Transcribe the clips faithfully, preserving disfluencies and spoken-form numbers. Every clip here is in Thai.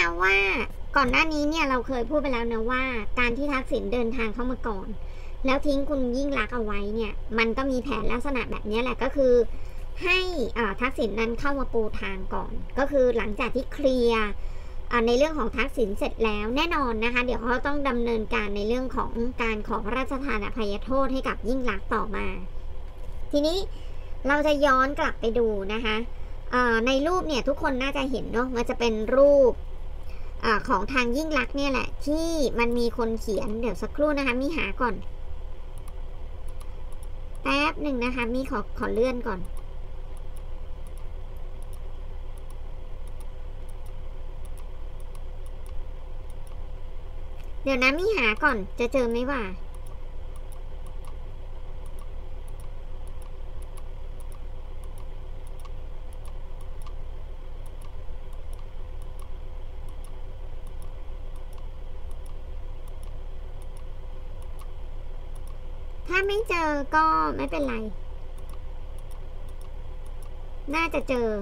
คะว่าก่อนหน้านี้เนี่ยเราเคยพูดไปแล้วนะว่าการที่ทักษิณเดินทางเข้ามาก่อนแล้วทิ้งคุณยิ่งลักษณ์เอาไว้เนี่ยมันก็มีแผนลักษณะแบบนี้แหละก็คือให้ทักษิณนั้นเข้ามาปูทางก่อนก็คือหลังจากที่เคลียร์ในเรื่องของทักษิณเสร็จแล้วแน่นอนนะคะเดี๋ยวเขาต้องดำเนินการในเรื่องของการขอพระราชทานอภัยโทษให้กับยิ่งลักษณ์ต่อมาทีนี้เราจะย้อนกลับไปดูนะคะในรูปเนี่ยทุกคนน่าจะเห็นเนาะมันจะเป็นรูปอของทางยิ่งลักษณ์เนี่ยแหละที่มันมีคนเขียนเดี๋ยวสักครู่นะคะมีหาก่อนแป๊บหนึ่งนะคะมีขอขอเลื่อนก่อนเดี๋ยวนะมีหาก่อนจะเจอไหมว่าถ้าไม่เจอก็ไม่เป็นไรน่าจะเจอ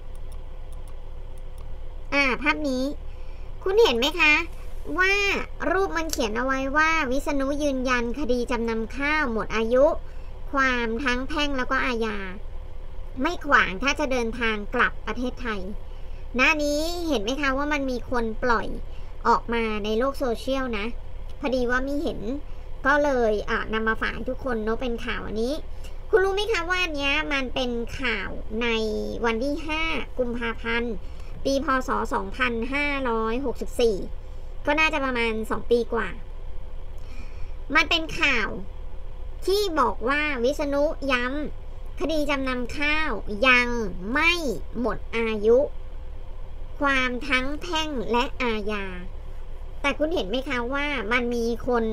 อ่าภาพนี้คุณเห็นไหมคะว่ารูปมันเขียนเอาไว้ว่าวิษณุยืนยันคดีจำนำข้าวหมดอายุความทั้งแพ่งแล้วก็อาญาไม่ขวางถ้าจะเดินทางกลับประเทศไทยหน้านี้เห็นไหมคะว่ามันมีคนปล่อยออกมาในโลกโซเชียลนะพอดีว่ามีเห็นก็เลยนำมาฝากทุกคนเนาะเป็นข่าวอันนี้คุณรู้ไหมคะว่าอันนี้มันเป็นข่าวในวันที่ห้ากุมภาพันธ์ปีพ.ศ. สองพันห้าร้อยหกสิบสี่ก็น่าจะประมาณสองปีกว่ามันเป็นข่าวที่บอกว่าวิษณุย้ำคดีจำนำข้าวยังไม่หมดอายุความทั้งแพ่งและอาญาแต่คุณเห็นไหมคะว่ามันมีคน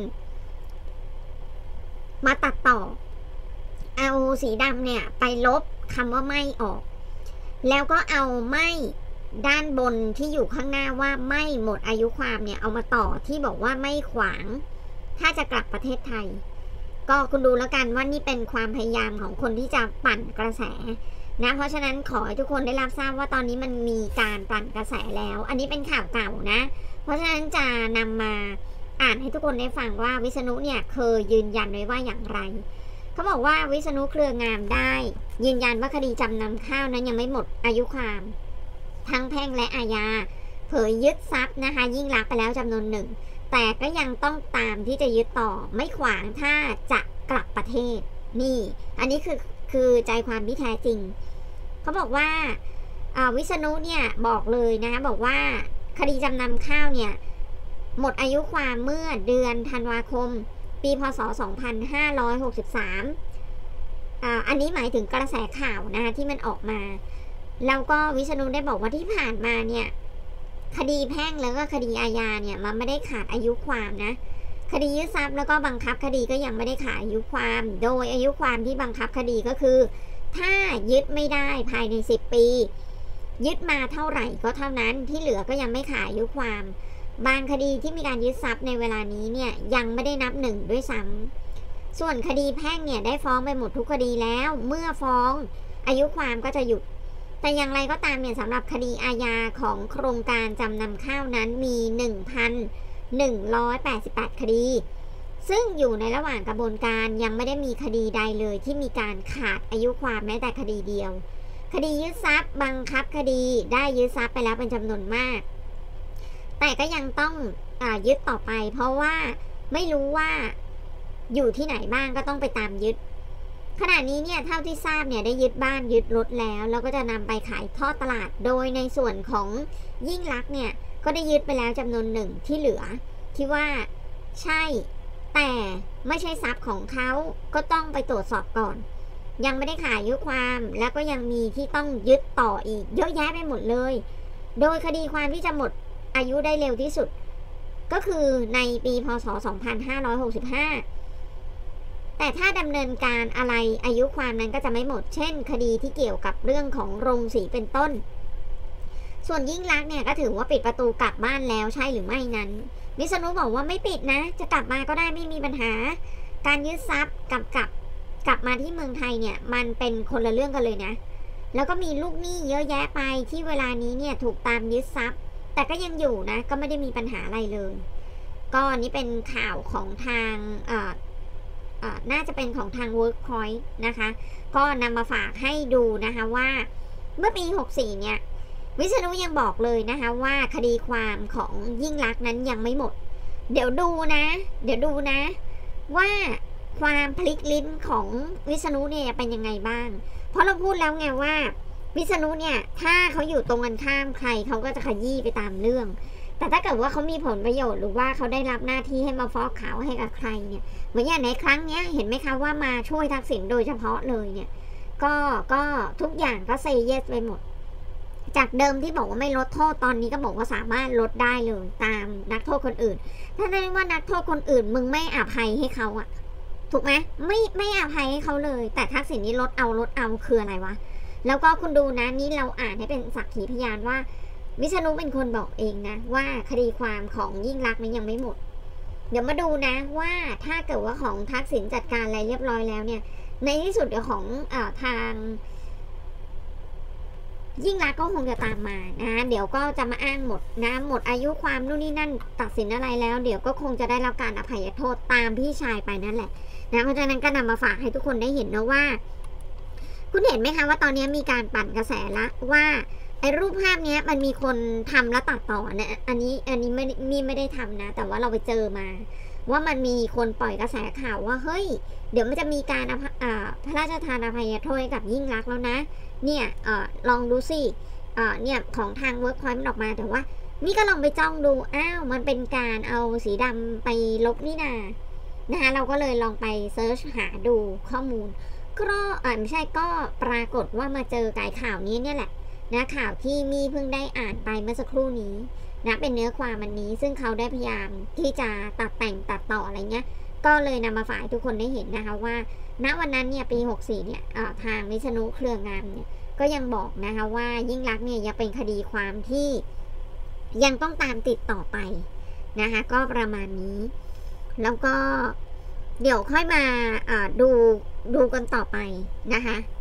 มาตัดต่อเอาสีดำเนี่ยไปลบคำว่าไม่ออกแล้วก็เอาไม่ด้านบนที่อยู่ข้างหน้าว่าไม่หมดอายุความเนี่ยเอามาต่อที่บอกว่าไม่ขวางถ้าจะกลับประเทศไทยก็คุณดูแล้วกันว่านี่เป็นความพยายามของคนที่จะปั่นกระแสนะเพราะฉะนั้นขอให้ทุกคนได้รับทราบว่าตอนนี้มันมีการปั่นกระแสแล้วอันนี้เป็นข่าวเก่านะเพราะฉะนั้นจะนำมาอ่านให้ทุกคนได้ฟังว่าวิษณุเนี่ยเคยยืนยันไว้ว่าอย่างไรเขาบอกว่าวิษณุเครืองามได้ยืนยันว่าคดีจำนำข้าวนั้นยังไม่หมดอายุความทั้งแพ่งและอาญาเผยยึดทรัพย์นะคะยิ่งลักษณ์ไปแล้วจำนวนหนึ่งแต่ก็ยังต้องตามที่จะยึดต่อไม่ขวางถ้าจะกลับประเทศนี่อันนี้คือคือใจความที่แท้จริงเขาบอกว่าวิษณุเนี่ยบอกเลยนะคะบอกว่าคดีจำนำข้าวเนี่ยหมดอายุความเมื่อเดือนธันวาคมปีพ.ศ. สองพันห้าร้อยหกสิบสามอ่าอันนี้หมายถึงกระแสข่าวนะคะที่มันออกมาแล้วก็วิษณุได้บอกว่าที่ผ่านมาเนี่ยคดีแพ่งแล้วก็คดีอาญาเนี่ยมันไม่ได้ขาดอายุความนะคดียึดทรัพย์แล้วก็บังคับคดีก็ยังไม่ได้ขาดอายุความโดยอายุความที่บังคับคดีก็คือถ้ายึดไม่ได้ภายในสิบปียึดมาเท่าไหร่ก็เท่านั้นที่เหลือก็ยังไม่ขาดอายุความบางคดีที่มีการยึดทรัพย์ในเวลานี้เนี่ยยังไม่ได้นับหนึ่งด้วยซ้ำส่วนคดีแพ่งเนี่ยได้ฟ้องไปหมดทุกคดีแล้วเมื่อฟ้องอายุความก็จะหยุดแต่อย่างไรก็ตามเนี่ยสำหรับคดีอาญาของโครงการจำนำข้าวนั้นมี หนึ่งพันหนึ่งร้อยแปดสิบแปด คดีซึ่งอยู่ในระหว่างกระบวนการยังไม่ได้มีคดีใดเลยที่มีการขาดอายุความแม้แต่คดีเดียวคดียึดทรัพย์บังคับคดีได้ยึดทรัพย์ไปแล้วเป็นจำนวนมากแต่ก็ยังต้องอ่ายึดต่อไปเพราะว่าไม่รู้ว่าอยู่ที่ไหนบ้างก็ต้องไปตามยึดขณะนี้เนี่ยเท่าที่ทราบเนี่ยได้ยึดบ้านยึดรถแล้วแล้วก็จะนำไปขายทอดตลาดโดยในส่วนของยิ่งลักษณ์เนี่ยก็ได้ยึดไปแล้วจำนวนหนึ่งที่เหลือที่ว่าใช่แต่ไม่ใช่ทรัพย์ของเขาก็ต้องไปตรวจสอบก่อนยังไม่ได้ขายอายุความแล้วก็ยังมีที่ต้องยึดต่ออีกเยอะแยะไปหมดเลยโดยคดีความที่จะหมดอายุได้เร็วที่สุดก็คือในปีพ.ศ. สองพันห้าร้อยหกสิบห้าแต่ถ้าดำเนินการอะไรอายุความนั้นก็จะไม่หมดเช่นคดีที่เกี่ยวกับเรื่องของโรงสีเป็นต้นส่วนยิ่งลักษณ์เนี่ยก็ถือว่าปิดประตูกลับบ้านแล้วใช่หรือไม่นั้นวิษณุบอกว่าไม่ปิดนะจะกลับมาก็ได้ไม่มีปัญหาการยึดทรัพย์กับกับกลับมาที่เมืองไทยเนี่ยมันเป็นคนละเรื่องกันเลยนะแล้วก็มีลูกหนี้เยอะแยะไปที่เวลานี้เนี่ยถูกตามยึดทรัพย์แต่ก็ยังอยู่นะก็ไม่ได้มีปัญหาอะไรเลยก็นี่เป็นข่าวของทางเอ่อเอ่อน่าจะเป็นของทาง Workpoint นะคะก็นำมาฝากให้ดูนะคะว่าเมื่อปีหกสิบสี่เนี่ยวิษณุยังบอกเลยนะคะว่าคดีความของยิ่งลักษณ์นั้นยังไม่หมดเดี๋ยวดูนะเดี๋ยวดูนะว่าความพลิกลิ้นของวิษณุเนี่ยเป็นยังไงบ้างเพราะเราพูดแล้วไงว่าวิษณุเนี่ยถ้าเขาอยู่ตรงกันข้ามใครเขาก็จะขยี้ไปตามเรื่องแต่ถ้าเกิดว่าเขามีผลประโยชน์หรือว่าเขาได้รับหน้าที่ให้มาฟอกขาวให้กับใครเนี่ยเหมือนอย่างในครั้งนี้เห็นไหมคะว่ามาช่วยทักษิณโดยเฉพาะเลยเนี่ยก็ก็ทุกอย่างก็เซย์เยสไปหมดจากเดิมที่บอกว่าไม่ลดโทษตอนนี้ก็บอกว่าสามารถลดได้เลยตามนักโทษคนอื่นถ้าได้ว่านักโทษคนอื่นมึงไม่อภัยให้เขาอะถูกไหมไม่ไม่อภัยให้เขาเลยแต่ทักษิณนี้ลดเอาลดเอาคืออะไรวะแล้วก็คุณดูนะนี่เราอ่านให้เป็นสักขีพยานว่าวิษณุเป็นคนบอกเองนะว่าคดีความของยิ่งลักษณ์นั้นยังไม่หมดเดี๋ยวมาดูนะว่าถ้าเกิดว่าของทักษิณจัดการอะไรเรียบร้อยแล้วเนี่ยในที่สุดเดี๋ยวของเอ่อทางยิ่งลักษณ์ก็คงจะตามมานะเดี๋ยวก็จะมาอ้างหมดนะหมดอายุความนู่นนี่นั่นตัดสินอะไรแล้วเดี๋ยวก็คงจะได้รับการอภัยโทษตามพี่ชายไปนั่นแหละนะเพราะฉะนั้นก็นำมาฝากให้ทุกคนได้เห็นนะว่าคุณเห็นไหมคะว่าตอนนี้มีการปั่นกระแสละว่าไอ้รูปภาพนี้มันมีคนทำแล้วตัดต่อเนี่ยอันนี้อันนี้ไม่มีไม่ได้ทำนะแต่ว่าเราไปเจอมาว่ามันมีคนปล่อยกระแสข่าวว่าเฮ้ยเดี๋ยวมันจะมีการพระราชทานอภัยโทษกับยิ่งลักษณ์แล้วนะเนี่ยเออลองดูสิเออเนี่ยของทาง Workpoint มันออกมาแต่ว่านี่ก็ลองไปจ้องดูอ้าวมันเป็นการเอาสีดำไปลบนี่นานะคะเราก็เลยลองไปเซิร์ชหาดูข้อมูลก็เออไม่ใช่ก็ปรากฏว่ามาเจอไก่ข่าวนี้เนี่ยแหละนะข่าวที่มีเพิ่งได้อ่านไปเมื่อสักครู่นี้นะเป็นเนื้อความอันนี้ซึ่งเขาได้พยายามที่จะตัดแต่งตัดต่ออะไรเงี้ยก็เลยนำมาฝากทุกคนได้เห็นนะคะว่าณวันนั้นเนี่ยปีหกสิบสี่เนี่ยทางวิษณุเครืองามเนี่ยก็ยังบอกนะคะว่ายิ่งลักษณ์เนี่ยยังเป็นคดีความที่ยังต้องตามติดต่อไปนะคะก็ประมาณนี้แล้วก็เดี๋ยวค่อยมาดูดูกันต่อไปนะคะ